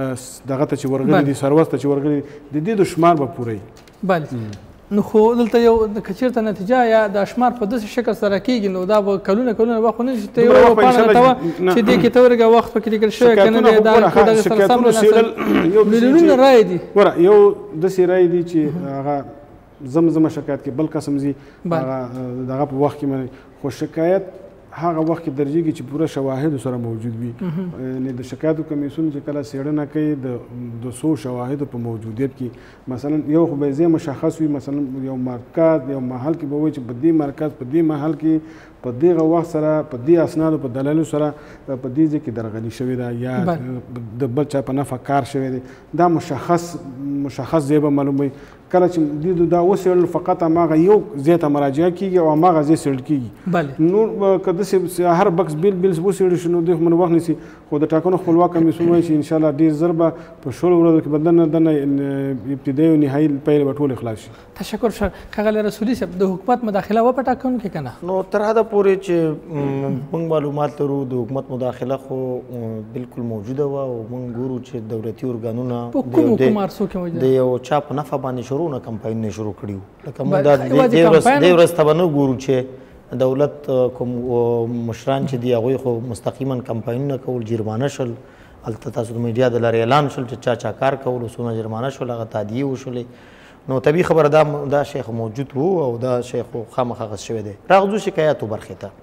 دغه ته چې ورغلي دي، سرور ته چې ورغلي دي، د دې د شمار به پوره وي.
بله. نو خو دلته یو که چېرته نتیجه یا د شمار په داسې شکل سره کېږي، نو دا به کلونه کلونه وخت ونه شي ته یو پاڼه راته چې دې کې ته ورګه وخت پکې لیکل شوی که نه دی، دا دغه سره سم میلیونونه رایې دي.
ګوره یو داسې رایې دي چې هغه زمزمه شکایت کې بل قسم ځي، هغه دغه په وخت کې، خو شکایت هغه وخت کې درجیږي چې پوره شواهدو سره موجود وي. یعنې د شکایتو کمیسیون چې کله څېړنه کوي د څو شواهدو په موجودیت کې، مثلا یو خو به ځای مشخص وي، مثلا یو مرکز یو محل کې به وایي چې په دې مرکز په دې محل کې په دغه وخت سره په دې اسنادو په دلایلو سره په دې ځای کې درغلي شوې ده یا د بل چا په نفع کار شوی دی، دا مشخص مشخص ځای به معلوم وي. کله چې دوی دا وڅېړل فقط هماغه یو ځای ته مراجعه کېږي او هماغه ځای څېړل کېږي. نور که داسې هر بکس بیل بیل وڅېړل شي نو دوی خو من وخت نیسي، خو د ټاکنو خپلواک کمیسیون وایي چې انشاءالله ډېر ژر به په شلو ورځو کې به دننه دننه ابتدایي او نهایي پیل به ټولې خلاص شي.
تشکر ښاغلی رسولي صاحب. د حکومت مداخله وه په ټاکنو کې که نه؟
نو تر حده پورې چې موږ معلومات لرو د حکومت مداخله خو بالکل موجوده وه او موږ ګورو چې دولتي ارګانونه
په کومو کومو عرصو کې موجوده
د یو چا په نفع باندې شروع نه کمپاینونه شروع کړي وو. لکه موږ دا دې ورځ ته به نه ګورو چې دولت کوم مشران چې دي هغوی خو مستقیما کمپاینونه کول، جرمانه شول. هلته تاسو د میډیا د لارې اعلان شول چې چا چا کار کولو، څومره جرمانه شول، هغه تادیې وشولې. نو طبیعي خبره دا دا شی خو موجود و او دا شی خو خامخا غس شوی دی. راغځو شکایاتو برخې ته.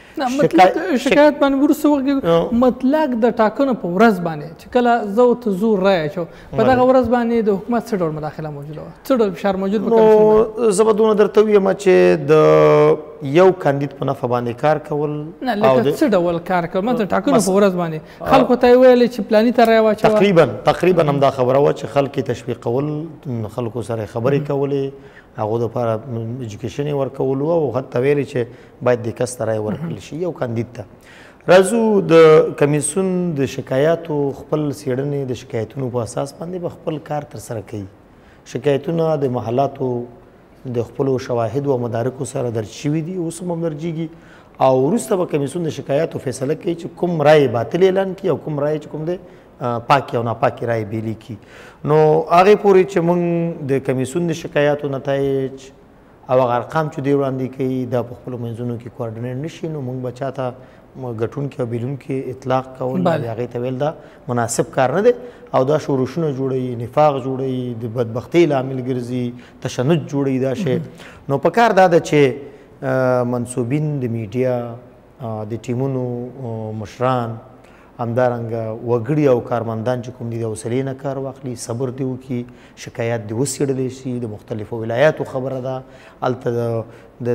شکایت باندې وروسته وخت مطلق د ټاکنو په ورځ باندې چې کله زه ورته زور رایه اچوم په دغه ورځ باندې د حکومت څه ډول مداخله موجوده وه؟ څه ډول فشار موجود و؟
نو زه به دونه درته ووایم چې د یو کاندید په نفع باندې کار کول.
نه لکه څه ډول کار کول؟ مثلا ټاکنو په ورځ باندې خلکو ته یې ویلې چې پلاني ته رایه واچوه.
تقریبا تقریبا همدا خبره وه چې خلک یې تشویقول، خلکو سره خبرې کولې، هغو دپاره ایجوکیشن یې ورکولو او حتی ویلې چې باید دې کس ته رایه ورکړل شي یو کاندید ته. راځو د کمیسیون د شکایاتو خپل څېړنې د شکایتونو په اساس باندې به خپل کار ترسره کوي. شکایتونه د محلاتو د خپلو شواهدو او مدارکو سره درج شوي دي، اوس هم درجیږي او وروسته به کمیسیون د شکایاتو فیصله کوي چې کوم رایې باطل اعلان کړي او کوم رایې چې کوم دی پاکې او ناپاکې رایې بیلې کړي. نو هغې پورې چې موږ د کمیسیون د شکایاتو نتایج او هغه ارقام چې دوی وړاندې کوي دا په خپلو منځونو کې کوارډینیټ نه شي، نو موږ به چا ته ګټونکي او بیلونکي اطلاق کول هغې ته ویل دا مناسب کار نه دی او دا شورشونه جوړوي، نفاق جوړوي، د بدبختۍ لامل ګرځي، تشنج جوړوي دا شی. نو په کار دا ده چې منصوبین د میډیا د ټیمونو مشران همدارنګه وګړي او کارمندان چې کوم دي د حوصلې نه کار واخلي، صبر دې وکړي، شکایات دې وڅېړلی شي. د مختلفو ولایاتو خبره ده، هلته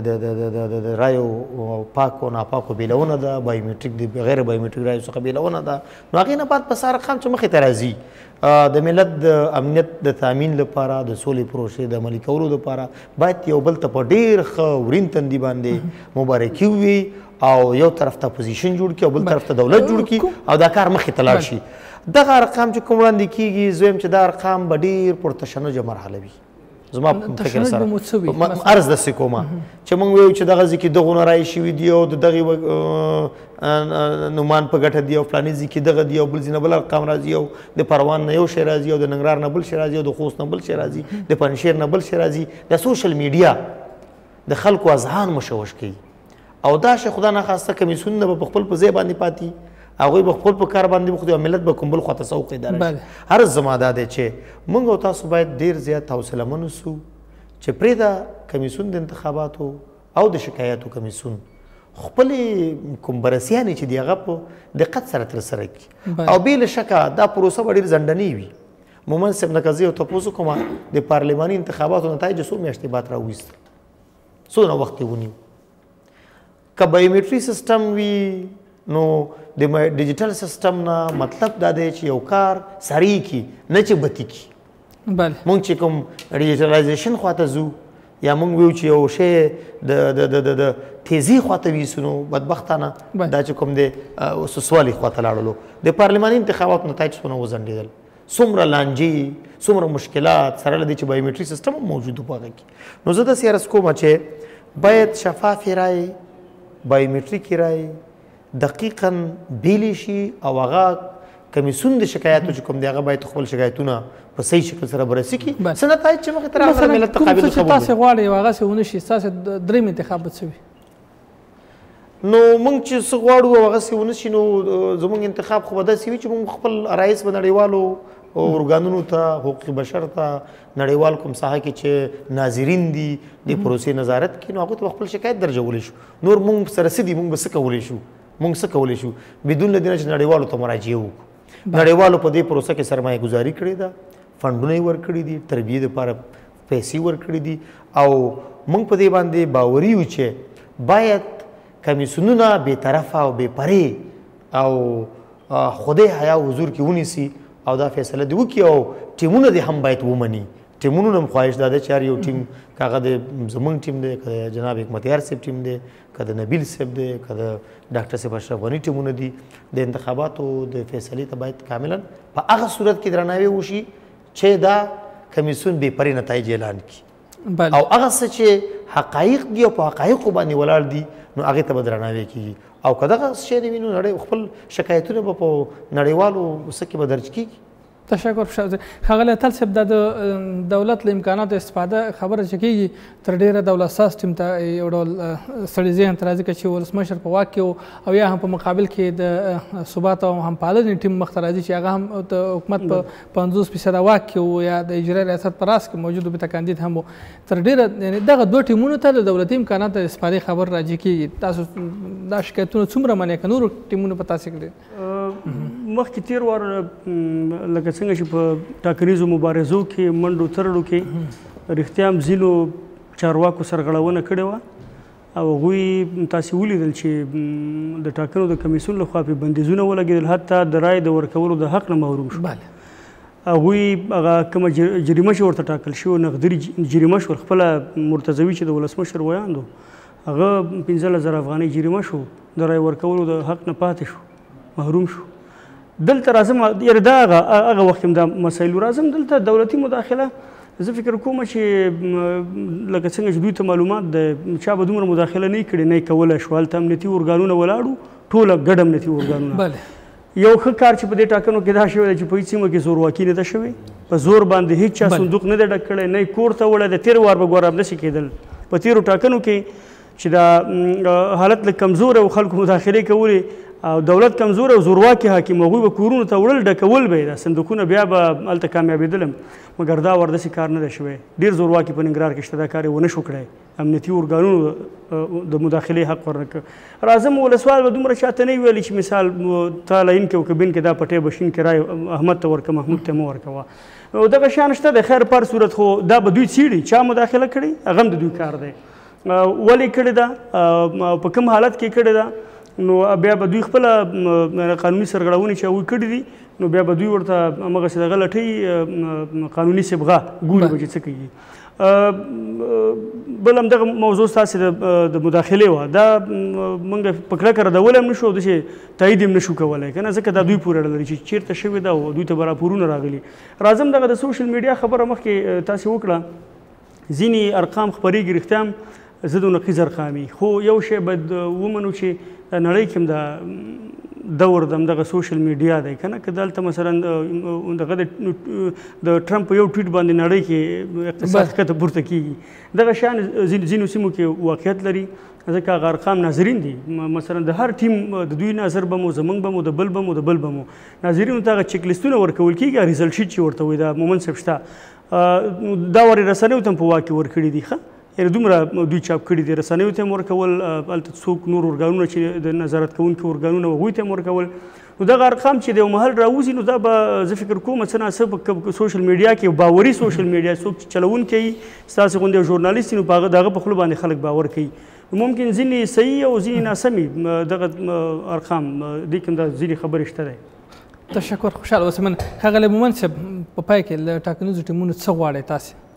د رایو پاک او ناپاکو بیلونه ده، بایومیټریک د غیر بایومیټریک رایو څخه بیلونه ده. نو هغې نه بعد په ساره ارقام چې مخې ته راځي د ملت د امنیت د تامین لپاره د سولې پروژې د عملي کولو لپاره باید یو بل ته په ډېر ښه ورین تندي باندې مبارکي ووي او یو طرف ته اپوزیشن جوړ کړي او بل طرف ته دولت جوړ کړي او دا کار مخې ته لاړ شي. دغه ارقام چې کوم وړاندې کېږي زه وایم چې دا ارقام به ډېر پرتشنجه مرحله وي. زما په فکر سره عرض داسې کومه چې موږ وایو چې دغه ځای کې دغونه رایې شوي دي او د دغې نومان په ګټه دي او فلاني ځای کې دغه دي او بل ځای نه بل ارقام راځي او د پروان نه یو شی راځي او د ننګرهار نه بل شی راځي او د خوست نه بل شی راځي، د پنجشیر نه بل شی راځي. د سوشل میډیا د خلکو اذهان مشوش کوي او دا شی خدا ناخواسته کمیسیونونه به په خپل په ځای باندې پاتې، هغوی به خپل په کار باندې بوخت او ملت به کوم بل خواته سوق اداره شي. هر زما دا دی چې موږ او تاسو باید ډېر زیات حوصله من اوسو چې پرېږده کمیسیون د انتخاباتو او د شکایاتو کمیسیون خپلې کوم بررسیانې چې دي هغه په دقت سره ترسره کړي او بې له شکه دا پروسه به ډېر ځنډنۍ وي. مومن صاحب نه که زه یو تپوس وکړم د پارلماني انتخاباتو نتایج څو میاشتې بعد راوویستل، څومره وخت یې ونیو؟ که بایومیټري سیسټم وي نو د ډیجیټل سیسټم نه مطلب دا دی چې یو کار سریع کړي نه چې بطي کړي. مونږ چې کوم ډیجیټلایزیشن خواته ځو یا مونږ ویو چې یو شی د تیزي خواته ویسو نو بدبختانه دا چې کوم دی سوسوالي خواته لاړلو. د پارلماني انتخاباتو نتایج څونه وځنډېدل، څومره لانجې، څومره مشکلات سره له دې چې بایومیټري سیسټم هم موجود و په هغه کې. نو زه داسې عرض کومه چې باید شفافې رایې، بایومیټریکې رایې دقیقا بیلې شي او هغه کمیسیون د شکایاتو چې کوم دی هغه باید خپل شکایتونه په صحیح شکل سره بررسي کړي. څه نتایج چې مخې ته راغله ملت ته قابل
قبول وي. تاسې غواړئ یو هغسې ونه شي ستاسې درېیم انتخاب به څه وي؟
نو موږ چې څه غواړو او هغسې ونه شي نو زموږ انتخاب خو به داسې وي چې موږ خپل رایس به نړیوالو ارګانونو ته، حقوق بشر ته، نړیوال کوم ساحه کې چې ناظرین دي د پروسې نظارت کوي نو هغوی ته به خپل شکایت درجولی شو. نور موږ سره څه دي، موږ به څه کولی شو؟ موږ څه کولی شو بدون له دې نه چې نړیوالو ته مراجعه وکړو. نړیوالو په دې پروسه کې سرمایه گزاري کړې ده، فنډونه یې ورکړي دي، تربیې دپاره پیسې ورکړي دي او موږ په دې باندې باوري یو چې باید کمیسیونونه بېطرفه او بې پرې او خدای حیا حضور کې ونیسي او دا فیصله دې وکړي او ټیمونه دې هم باید ومني ټیمونو هم خواهش دا دی چې هر یو ټیم که هغه د زمونږ ټیم دی که د جناب حکمتیار صاحب ټیم دی که د نبیل صاحب دی که د ډاکټر صاحب اشرف غني ټیمونه دي د انتخاباتو د فیصلې ته باید کاملا په هغه صورت کې درناوی وشي چې دا کمیسیون بې پرې نتایج اعلان کړي او هغه څه چې حقایق دي او په حقایقو باندې ولاړ دي نو هغې ته به درناوی کېږي او که دغه شی نه وي نو نړۍ خپل شکایتونه به په نړیوالو څه کې به درج کېږي.
تشکر ښاغلی اتل صاحب دا د دولت له امکاناتو استفاده خبره چې کېږي تر ډېره دولت ساز ټیم ته یو ډول سړي ذهن ته راځي که چې ولسمشر په واک کې او یا هم په مقابل کې د ثبات او همپالنې ټیم مخته راځي چې هغه هم د حکومت په پنځوس فیصده واک کې و یا د اجرایي ریاست په راس کې موجود و بیته کاندید هم و تر ډېره یعنې دغه دوه ټیمونو ته د دولتي امکاناتو د استفادې خبر راجع کېږي. تاسو دا شکایتونه څومره منې که نورو ټیمونو په تاسې کړي
مخکې تېر وار لکه څنګه چې په ټاکنیزو مبارزو کې منډو ترړو کې رښتیا هم ځینو چارواکو سرغړونه کړې وه او هغوی تاسې ولیدل چې د ټاکنو د کمیسیون لخوا پې بندیزونه ولګېدل حتی د رایې د ورکولو د حق نه محروم شو. هغوی هغه کومه جریمه چې ورته ټاکل شوې نغدي جریمه شول خپله مرتضوي چې د ولسمشر ویاند و هغه پنځلس زره افغانۍ جریمه شو د رایې ورکولو د حق نه پاتې شو محروم شو. دلته راځم یعنې دا هغه هغه وخت هم دا مسایل راځم دلته دولتي مداخله زه فکر کوم چې لکه څنګه چې دوی ته معلومات د چا به دومره مداخله نه کړې نه یې کولی شو هلته امنیتي ارګانونه ولاړو ټوله ګډ امنیتي ارګانونه یو ښه کار چې په دې ټاکنو کې دا شوی دی چې په هېڅ سیمه کې زورواکي نه ده شوې په زور باندې هېڅ چا صندوق نه دی ډک کړی نه یې کور ته وړی د تېر وار به ګوره همداسې کېدل په تېرو ټاکنو کې چې دا حالت لږ کمزوری او خلکو مداخلې کولې او دولت کمزور او زورواکي حاکم هغوی به کورونو ته وړل ډکول به یې دا صندوقونه بیا به هلته کامیابېدل هم مګر دا ور داسې کار نه دی شوی ډېر زورواکي په ننګرهار کې شته دا کار یې ونه شو کړی امنیتي ارګانونو د مداخلې حق ورنه کړ راځم ولسوال به دومره چاته نه ویلي چې مثال تا لاین کې او که بین کې دا پټی بشین کې رای احمد ته ورکه محمود ته مه ورکوه نو دغه شیان شته د خیر پر صورت خو دا به دوی څیړي چا مداخله کړې هغه هم د دوی کار دی ولې کړې ده په کوم حالت کې کړې ده نو بیا به دوی خپله قانوني سرغړونې چې هغوی کړي دي نو بیا به دوی ورته همغسې دغه لټوي قانوني صبغه ګوري به چې څه کوي. بل همدغه موضوع ستاسې د مداخلې وه دا موږ په کلکه ردولی هم نه شو او داسې تایید هم نه شو کولی که نه ځکه دا دوی پورې اړه لري چې چېرته شوې ده او دوی ته به راپورونه راغلي. راځم دغه د سوشل میډیا خبره مخکې تاسې وکړه ځینې ارقام خپرېږي رښتیا هم زه د نقیض ارقامي خو یو شی باید ومنو چې نړۍ کې هم دا دور د همدغه سوشل میډیا دی که نه که دلته مثلا دغه د ټرمپ په یو ټویټ باندې نړۍ کې اقتصاد ښکته پورته کېږي دغه شیان ځینو سیمو کې واقعیت لري ځکه هغه ارقام ناظرین دي مثلا د هر ټیم د دوی ناظر به مو زموږ به مو د بل به مو د بل به مو ناظرینو ته هغه چیک لیستونه ورکول کېږي ریزلټ شیټ چې ورته وایي دا مومن صاحب شته دا ورې رسنیو ته هم په واک کې ورکړي دي ښه یعنې دومره دوی چاپ کړي دي رسنیو ته هم ورکول هلته څوک نور ارګانونه چې د نظارت کوونکي ارګانونه هغوی ته هم ورکول نو دغه ارقام چې د یو محل راوځي نو دا به زه فکر کوم څه ناڅه په سوشل میډیا کې باوري سوشل میډیا څوک چې چلوونکی وي ستاسې غوندې یو ژورنالیست نو په هغه د هغه په خوله باندې خلک باور کوي ممکن ځینې صحیح او ځینې ناسمې دغه ارقام دې کې هم دا ځینې خبرې شته دی.
تشکر خوشحاله اوسئ. من ښاغلی مومن صاحب په پای کې له ټاکنیزو ټیمونو څه غواړئ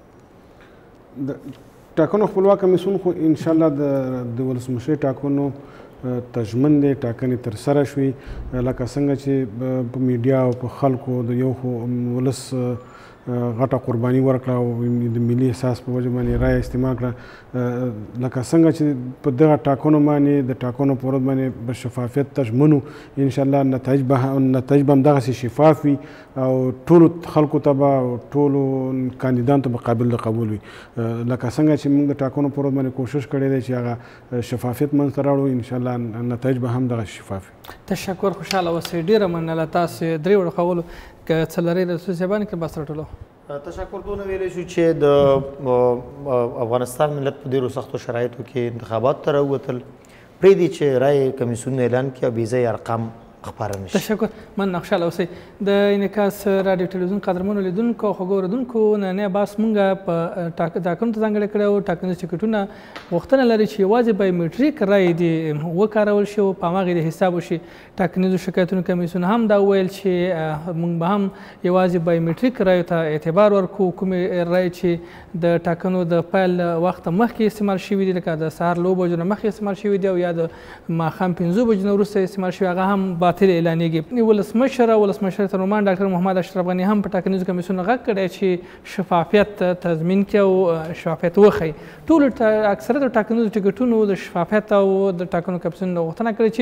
تاسې؟
ټاکنو خپلواک کمیسیون خو انشاءالله د ولسمشرۍ ټاکنو ته ژمن دی ټاکنې ترسره شوې لکه څنګه چې په میډیا او په خلکو د یو خو ولس غټه قرباني ورکړه او د ملي احساس په وجه باندې رایه استعمال کړه لکه څنګه چې په دغه ټاکنو باندې د ټاکنو په ورځ باندې به شفافیت ته ژمن وو انشاءالله نتایج به نتایج به همدغسې شفاف وي او ټولو خلکو ته به او ټولو کاندیدانو ته به قابل د قبول وي لکه څنګه چې موږ د ټاکنو په ورځ باندې کوشش کړی دی چې هغه شفافیت منځته راوړو انشاءالله نتایج به هم دغسې شفاف وي.
تشکر خوشحاله اوسئ. ډېره مننه تاسې درې وړو ښوولو که څه لرئ له څه صاحبانو کې بس راټولو.
تشکر دونه ویلی شو چې د افغانستان ملت په ډېرو سختو شرایطو کې انتخاباتو ته راووتل پرېږدي چې رایې کمیسیونونه اعلان کړي او بېځایه ارقام خپاره نه شي.
تشکر. مننه، خوشحاله اوسئ. د انعکاس راډیو تلویزیون قدرمنو لیدونکو او خوږو اورېدونکو نننی بحث مونږ په ټاکنو ته ځانګړی کړی و. ټاکنیز ټکټونه غوښتنه لري چې یوازې بایومیټریک رایې دې وکارول شي او په هماغې د حساب وشي. ټاکنیزو شکایتونو کمیسیون هم دا وویل چې موږ به هم یوازې بایومیټریک رایو ته اعتبار ورکړو. کومې رایې چې د ټاکنو د پیل وخته مخکې استعمال شوي دي، لکه د سهار له اوو بجو نه مخکې استعمال شوي دي او یا د ماښام پنځو بجو نه وروسته استعمال شوي، هغه هم باطل اعلانېږي. ولسمشر ولسمشر ترنمان ډاکټر محمد اشرف غني هم په ټاکنیزو کمیسیون غږ کړی چې شفافیت تضمین کړي او شفافیت وښیي. ټولو اکثره د ټاکنیزو ټکټونو د شفافیت او د ټاکنو کمیسیون غوښتنه کړې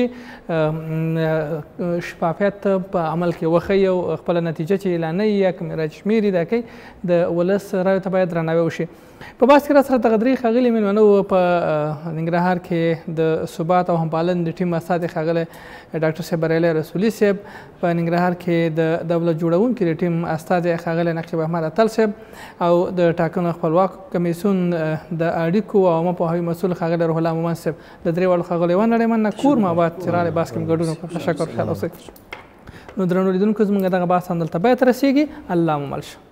چې شفافیت په عمل کې وښیي او خپله نتیجه چې اعلانوي یا کومې رایې شمېري دا کوي د ولس رایو ته باید درناوی وشي. په بحث کې را سره دغه درې ښاغلي مېلمنو په ننګرهار کې د ثبات او همپالنې د ټیم استازي ښاغلی ډاکټر صاحب بریالی رسولي صاحب، په ننګرهار کې د دولت جوړونکي د ټیم استازي ښاغلی نقیب احمد اتل صاحب او د ټاکنو خپلواک کمیسیون د اړیکو او عامه پوهاوي مسؤل ښاغلی روح الله مومن صاحب. د درې واړو ښاغلیو نړۍ مننه کور ماباد چې راغلی بحث کې مو ګډون وکړ. تشکر. خیال اوسئ. نو درنو لیدونکو زموږ دغه بحث همدلته باید رسیږي. الله مو مل شه.